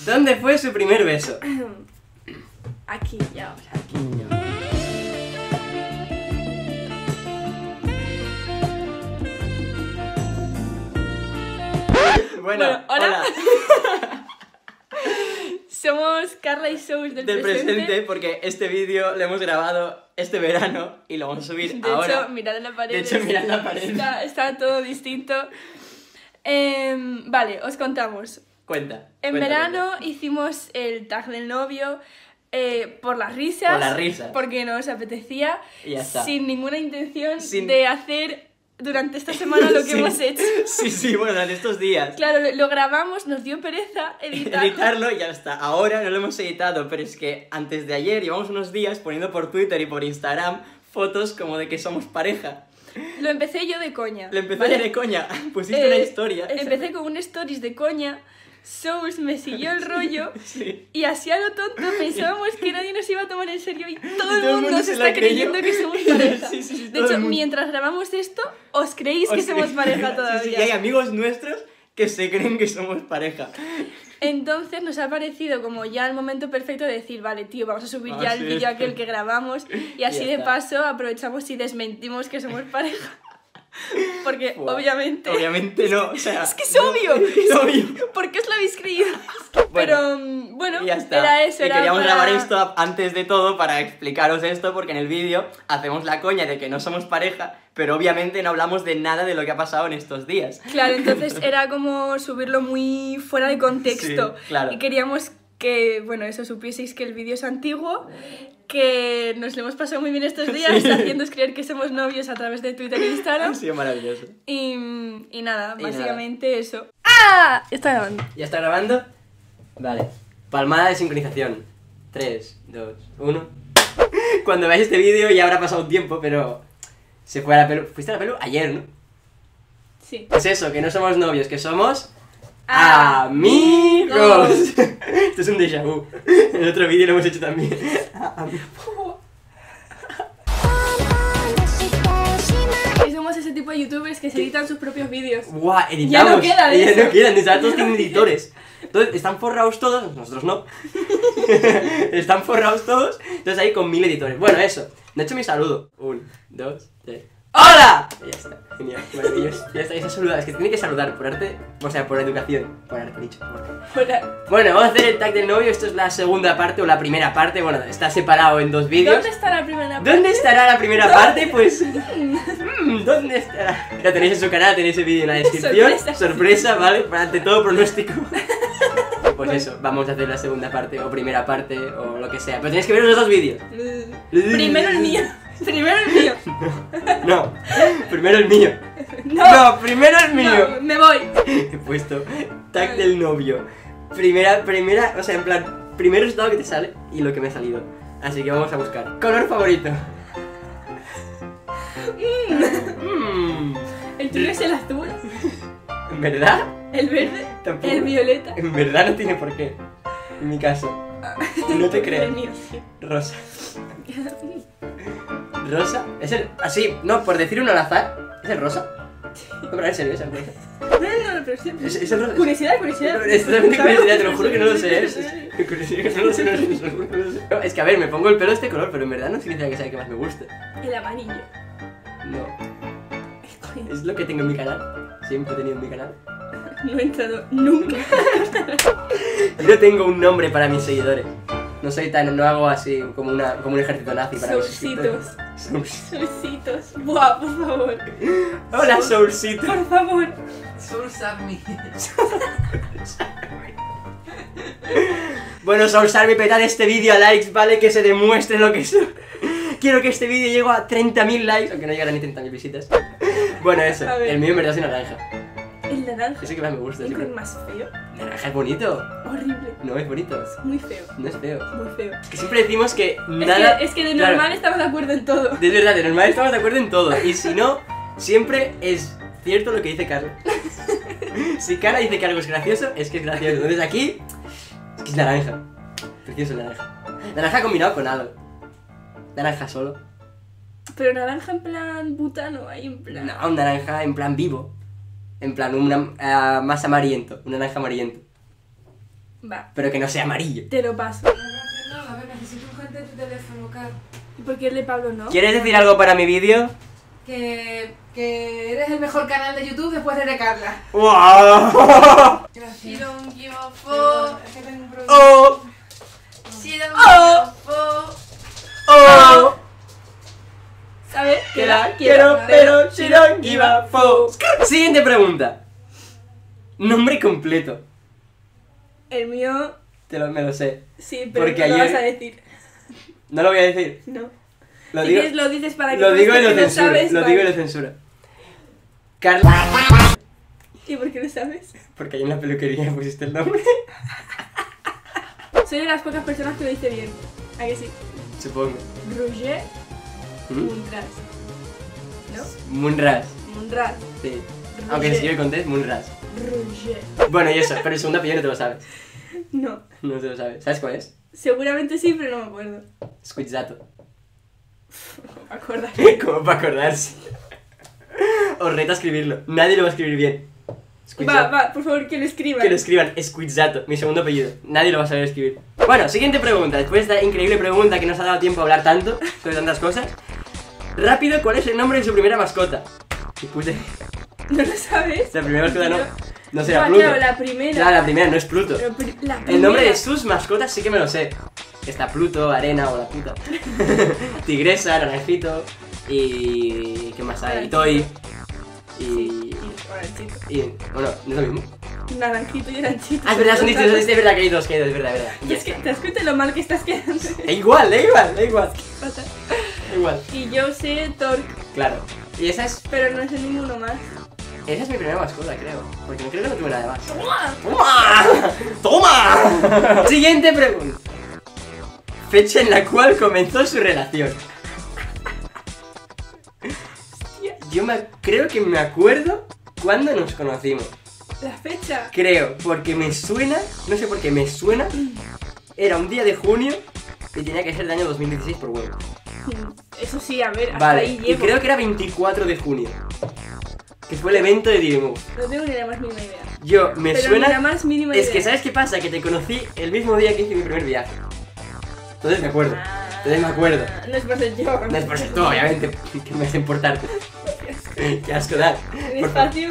¿Dónde fue su primer beso? Aquí, ya. Aquí, ya. Bueno, hola. Somos Carla y Souls del presente. Porque este vídeo lo hemos grabado este verano y lo vamos a subir de ahora. Hecho, mirad en la pared. De hecho, mirad la pared. Está todo distinto. Vale, os contamos. Cuenta. En verano hicimos el tag del novio por las risas. Por las risas. Porque nos apetecía. Y ya está. Sin ninguna intención de hacer durante esta semana lo que hemos hecho. Sí, bueno, durante estos días. Claro, lo grabamos, nos dio pereza editarlo Y ya está. Ahora no lo hemos editado, pero es que antes de ayer llevamos unos días poniendo por Twitter y por Instagram fotos como de que somos pareja. Lo empecé yo de coña. Lo empecé yo de coña. Pusiste una historia. Empecé con un stories de coña. Souls me siguió el rollo. Sí. Y así a lo tonto pensábamos que nadie nos iba a tomar en serio y todo el mundo se está creyendo que somos pareja. Sí, de hecho, mientras grabamos esto, os creéis que somos pareja todavía. Sí, y hay amigos nuestros que se creen que somos pareja. Entonces nos ha parecido como ya el momento perfecto de decir, vale, tío, vamos a subir ya el vídeo aquel que grabamos y así de paso aprovechamos y desmentimos que somos pareja. Porque obviamente no, o sea, es que es obvio, es obvio. ¿Por qué os lo habéis creído? Pero bueno, ya está. Era eso. Y queríamos grabar esto antes de todo para explicaros esto, porque en el vídeo hacemos la coña de que no somos pareja, pero obviamente no hablamos de nada de lo que ha pasado en estos días. Claro, entonces era como subirlo muy fuera de contexto. Sí, claro. Y queríamos que, bueno, eso, supieseis que el vídeo es antiguo, que nos lo hemos pasado muy bien estos días haciéndoos creer que somos novios a través de Twitter e Instagram. Ha sido maravilloso. Y nada, básicamente eso. ¡Ah! Está grabando. ¿Ya está grabando? Vale. Palmada de sincronización. 3, 2, 1. Cuando veáis este vídeo ya habrá pasado un tiempo, pero se fue a la pelu. ¿Fuiste a la pelu? Ayer, ¿no? Sí. Es eso, que no somos novios, que somos amigos. Esto es un déjà vu. En el otro vídeo lo hemos hecho también. Y somos ese tipo de youtubers que se editan sus propios vídeos. ¡Guau! Editamos. Ya no queda de eso. Ya no quedan, todos tienen editores. Entonces, están forrados todos, nosotros no. Están forrados todos, entonces ahí con 1000 editores. Bueno, eso. De hecho, mi saludo. 1, 2, 3. ¡Hola! Ya está, genial, maravilloso. Ya está, esa saludada. Es que tiene que saludar por arte, o sea, por educación. Por arte, dicho. Bueno, vamos a hacer el tag del novio. Esto es la segunda parte o la primera parte. Bueno, está separado en dos vídeos. ¿Dónde está la primera parte? ¿Dónde estará la primera parte? Pues... ¿dónde estará? La tenéis en su canal, tenéis el vídeo en la descripción. Sorpresa, ¿vale? Ante todo pronóstico. Pues eso, vamos a hacer la segunda parte o primera parte o lo que sea. Pero tenéis que ver los dos vídeos. Primero el mío. Primero el mío. No, primero el mío. No, primero el mío. No, me voy. He puesto tag del novio. Primera, o sea, en plan, primero estado que te sale y lo que me ha salido. Así que vamos a buscar. Color favorito. El tuyo es el azul. ¿En verdad? El verde. Tampoco. El violeta. En verdad no tiene por qué. En mi caso. No te creo. El mío, sí. Rosa. ¿Rosa? ¿Es el...? Así, no, por decir uno al azar. ¿Es el rosa? No, pero en serio, es el rosa. No, pero sí. ¿Es el rosa? Curiosidad. Es totalmente curiosidad, te lo juro que no lo sé. Curiosidad que no lo sé, no, es que a ver, me pongo el pelo de este color, pero en verdad no significa que sea el que más me guste. El amarillo. No. Es lo que tengo en mi canal. Siempre he tenido en mi canal. No he entrado nunca. Yo no tengo un nombre para mis seguidores. No soy tan, no hago así como un ejército nazi para mis suscriptores. Soulcitos. Buah, por favor. Hola, Soulcito. Por favor. Soulsarmy. Bueno, Soulsarmy, petad este vídeo a likes, ¿vale? Que se demuestre lo que soy. Quiero que este vídeo llegue a 30.000 likes, aunque no llegará ni 30.000 visitas. Bueno, eso. El mío en verdad es naranja. El naranja. Ese que más me gusta. ¿El color más feo? Naranja es bonito. Horrible. No, es bonito. Muy feo. No es feo. Muy feo. Es que siempre decimos que nada... Es que de normal claro, estamos de acuerdo en todo. De verdad, de normal estamos de acuerdo en todo. Y si no, siempre es cierto lo que dice Carla. Si Carla dice que algo es gracioso, es que es gracioso. Entonces aquí, es que es naranja. Precioso el naranja. Naranja combinado con algo. Naranja solo. Pero naranja en plan butano, ahí en plan... No, un naranja en plan vivo. En plan, más amarillento. Un naranja amarillento. Va, pero que no sea amarillo. te lo paso. No, a ver, necesito urgente tu teléfono, Car. ¿Y por qué el de Pablo no? ¿Quieres decir algo para mi vídeo? Que eres el mejor canal de YouTube después de Carla. ¡Wow! Gracias. don't give a Perdón, es que tengo un problema. ¡Oh! She don't Oh. give a fuck. ¡Oh! ¿Sabes? Que la quiero, pero she don't give a fuck. Siguiente pregunta. Nombre completo. El mío, Me lo sé. sí, pero Porque no lo ayer- vas a decir. No lo voy a decir. No. Lo Si digo, quieres lo dices para que lo digo y lo que no censuro. sabes, Lo vale. digo y lo censura. Carla. ¿Y por qué lo sabes? Porque hay una peluquería pusiste el nombre. Soy de las pocas personas que lo dice bien. ¿A que sí? Supongo. Roger ¿Mm? Mundras. ¿No? Munras. Mundras. Sí. Aunque se escribe con T, es Munras. Roger. Bueno, y eso, pero el segundo apellido no te lo sabes. No. No te lo sabes. ¿Sabes cuál es? Seguramente sí, pero no me acuerdo. Squizzato. No me acuerdo. Como para acordarse. Os reto a escribirlo. Nadie lo va a escribir bien. Va, por favor, que lo escriban. Que lo escriban. Squizzato, mi segundo apellido. Nadie lo va a saber escribir. Bueno, siguiente pregunta. Después de esta increíble pregunta que nos ha dado tiempo a hablar tanto sobre tantas cosas. Rápido, ¿cuál es el nombre de su primera mascota? Después de... ¿No lo sabes? La primera mascota no. No será Ah, Pluto. claro, la primera. Claro, la primera no es Pluto. Pero la El nombre de primera. sus mascotas sí que me lo sé. Está Pluto, Arena o la puta. Tigresa, Naranjito. Y... ¿qué más hay? Toy. Y... Oranchito. Bueno, ¿no es lo mismo? Naranjito y oranchito. Ah, es verdad, son distintos, es verdad que hay dos, es verdad, es verdad. Y es que te das cuenta de lo mal que estás quedando. Da igual, da igual, da igual. Pasa. Da igual. Y yo sé Torque, Claro. Y esa es... pero no sé ninguno más. esa es mi primera mascota, creo. Porque creo que no tuve nada más. ¡Toma! ¡Toma! ¡Toma! Siguiente pregunta. Fecha en la cual comenzó su relación. Creo que me acuerdo cuando nos conocimos. La fecha. Creo, porque me suena, no sé por qué me suena. Era un día de junio y tenía que ser del año 2016 por huevo. Eso sí, a ver, hasta Vale, ahí y llego. creo que era 24 de junio. Que fue el evento de Digimon. No tengo ni la más mínima idea. Yo, me Pero suena... ni la más mínima Es idea. que, ¿sabes qué pasa? Que te conocí el mismo día que hice mi primer viaje. Entonces me acuerdo. Entonces me acuerdo. No es por ser yo. No es por ser tú, obviamente, que me hace importarte. Qué asco dar. Es fácil.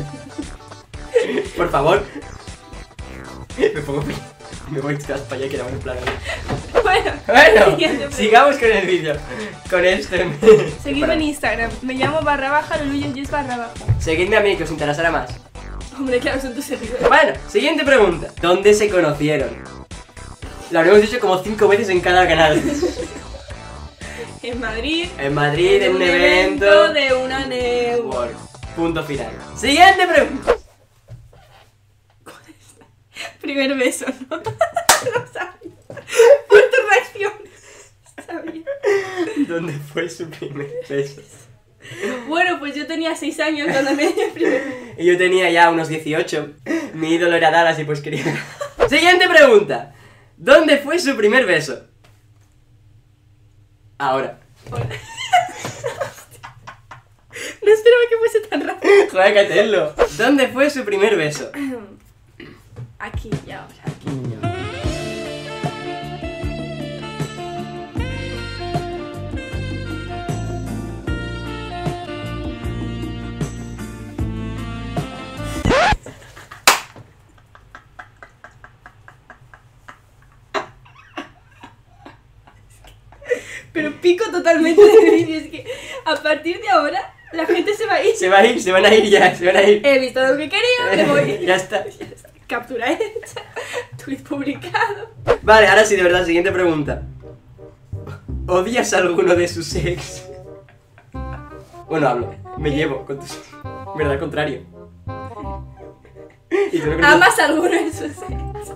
Por favor. Me pongo... Me voy para allá que en plan. Bueno, Bueno, siguiente pregunta. sigamos con el vídeo. Con este... Seguidme en Instagram. Me llamo _Luluyes _. Seguidme a mí, que os interesará más. Hombre, claro, son tus seguidores. Bueno, siguiente pregunta. ¿Dónde se conocieron? Lo habremos dicho como 5 veces en cada canal. En Madrid. En Madrid, en un evento... de una neu. Work. Punto final. Siguiente pregunta. Primer beso, ¿no? No sabía. Por tu reacción. Sabía. ¿Dónde fue su primer beso? Bueno, pues yo tenía 6 años cuando me di el primer beso. Y yo tenía ya unos 18. Mi ídolo era Dallas y pues quería... Siguiente pregunta. ¿Dónde fue su primer beso? Ahora. No esperaba que fuese tan rápido. Joder, que hacerlo. ¿Dónde fue su primer beso? Aquí y ahora, aquí y ahora. Pero pico totalmente del vídeo, es que a partir de ahora la gente se va a ir. Se va a ir, se van a ir ya, se van a ir. He visto lo que quería, me voy. Ya está. Captura hecha, tweet publicado. Vale, ahora sí, de verdad, siguiente pregunta. ¿Odias a alguno de sus ex? Bueno, hablo. Me llevo con tus... ¿Verdad? Al contrario. Y tú no crees- ¿Amas a alguno de sus ex?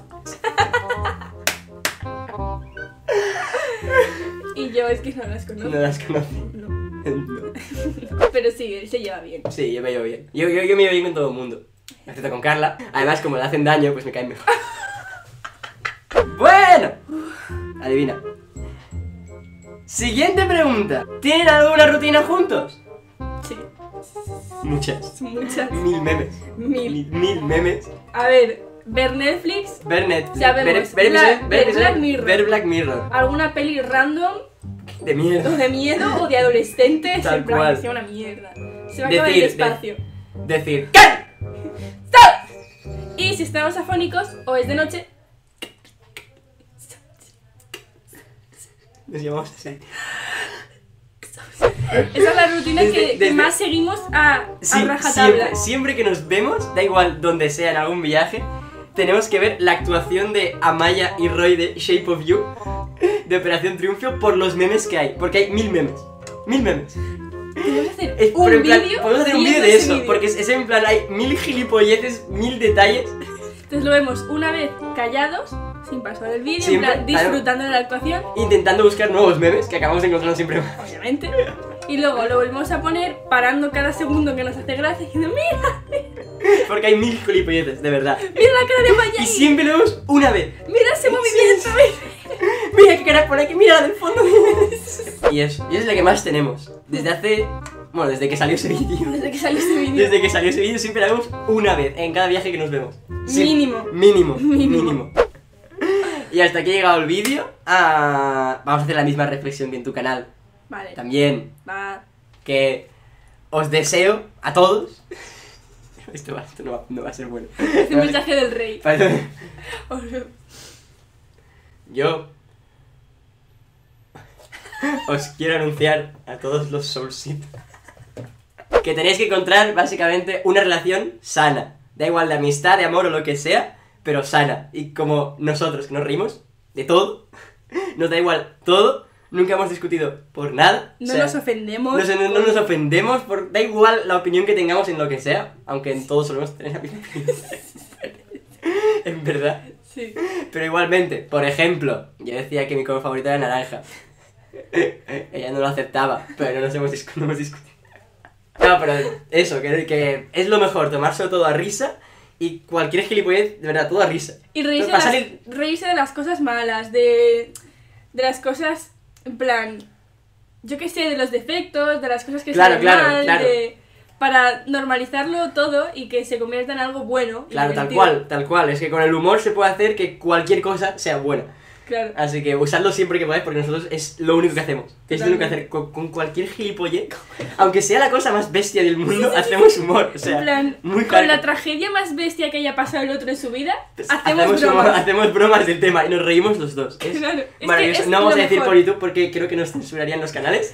Y yo es que no las conozco. No las conocí. No. No. Pero sí, él se lleva bien. Sí, yo me llevo bien. Yo me llevo bien con todo el mundo. Excepto con Carla. Además, como le hacen daño, pues me caen mejor. Bueno. Adivina. Siguiente pregunta. ¿Tienen alguna rutina juntos? Sí, Muchas. muchas. 1000 memes. Mil. 1000 memes. A ver, ver Netflix, Ver Netflix. O sea, vemos ver Black Mirror. Ver Black Mirror. alguna peli random, De mierda. o de miedo, o de adolescentes, Tal en plan, cual. que sea una mierda. Se va a acabar el Decir, espacio. Decir, ¿qué? Y si estamos afónicos, o es de noche, Nos llamamos así. esa es la rutina que Desde- más seguimos a Sí, rajatabla. siempre que nos vemos, da igual donde sea, en algún viaje, tenemos que ver la actuación de Amaya y Roy de Shape of You, de Operación Triunfo, por los memes que hay. Porque hay 1000 memes. 1000 memes. Podemos hacer Pero un en plan, vídeo. podemos hacer un viendo vídeo de ese eso, vídeo. porque es en plan, hay 1000 gilipolleces, 1000 detalles. Entonces lo vemos una vez callados, sin pasar el vídeo, en Siempre, plan, disfrutando de la actuación, Intentando buscar nuevos memes que acabamos encontrando siempre más. obviamente. Y luego lo volvemos a poner parando cada segundo que nos hace gracia diciendo mira, Porque hay 1000 gilipolleces, de verdad. mira la cara de Maya Y siempre lo vemos una vez. mira ese movimiento. Mira qué cara por aquí, mira la del fondo. Y eso, y es la que más tenemos. Desde hace... Bueno, desde que salió ese vídeo. Desde que salió este vídeo. Desde que salió ese vídeo siempre la vemos una vez en cada viaje que nos vemos. Sí, Mínimo. Mínimo. Mínimo. Mínimo. Y hasta aquí ha llegado el vídeo. Vamos a hacer la misma reflexión que en tu canal. Vale, También va. que os deseo a todos. Esto no va a ser bueno. Es el mensaje del rey. Yo os quiero anunciar a todos los Soulseed que tenéis que encontrar básicamente una relación sana. Da igual de amistad, de amor o lo que sea, pero sana. Y como nosotros que nos reímos de todo, nos da igual todo, nunca hemos discutido por nada. No o sea, nos ofendemos. no nos ofendemos, da igual la opinión que tengamos en lo que sea, aunque en todos solemos tener la misma opinión. En verdad. Sí. Pero igualmente, por ejemplo, yo decía que mi color favorito era naranja. Ella no lo aceptaba, pero no hemos discutido. No, pero eso, que es lo mejor, tomárselo todo a risa y cualquier gilipollez, de verdad, todo a risa. Y reírse, Va a salir- reírse de las cosas malas, de las cosas, en plan, yo qué sé, de los defectos, de las cosas que Claro, salen claro, mal, claro. para normalizarlo todo y que se convierta en algo bueno. y Claro, tal divertido. cual. Es que con el humor se puede hacer que cualquier cosa sea buena. Claro. Así que usadlo siempre que podáis porque nosotros es lo único que hacemos. Es lo único que hacer Totalmente. con cualquier gilipollez. Aunque sea la cosa más bestia del mundo, hacemos humor. O sea, En plan, muy con la hardcore. tragedia más bestia que haya pasado el otro en su vida, Pues hacemos bromas. hacemos bromas del tema y nos reímos los dos. Es Claro, es que maravilloso. es No vamos a lo decir mejor. por YouTube porque creo que nos censurarían los canales.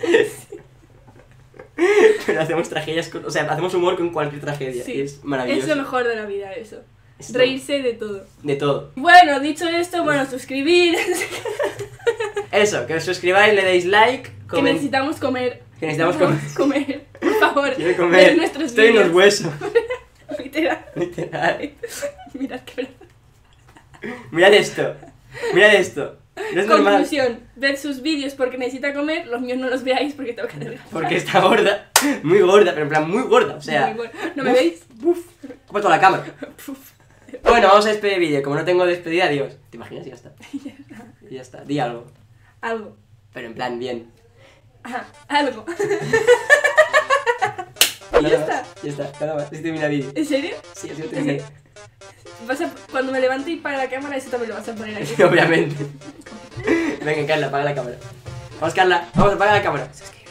Pero hacemos tragedias, o sea, hacemos humor con cualquier tragedia. Sí, Y es maravilloso. es lo mejor de la vida eso. Es Reírse de todo. De todo. Bueno, dicho esto, bueno, suscribir. Eso, que os suscribáis, le deis like. Que necesitamos comer. Que necesitamos Vamos a comer. Por favor. Quiero ver comer. nuestros Estoy en los vídeos. huesos. Literal. Literal. Mirad qué Mirad esto. Mirad esto. No es normal. Conclusión, ver sus vídeos porque necesita comer, los míos no los veáis porque tengo que adelgazar. Porque está gorda. Muy gorda, pero en plan muy gorda. O sea. Muy bueno. ¿No me veis? Como toda la cámara. Puf. Bueno, vamos a despedir el vídeo. Como no tengo despedida, adiós. ¿Te imaginas? Y ya está. Y ya está. Di algo. Algo. Pero en plan bien. Ajá, algo. Nada ya más, está. Ya está. Nada más. Así termina el vídeo. ¿En serio? Sí, así lo termina. Cuando me levante y para la cámara, eso también lo vas a poner aquí. Obviamente. Venga, Carla, apaga la cámara. Vamos, Carla. Vamos, apaga la cámara.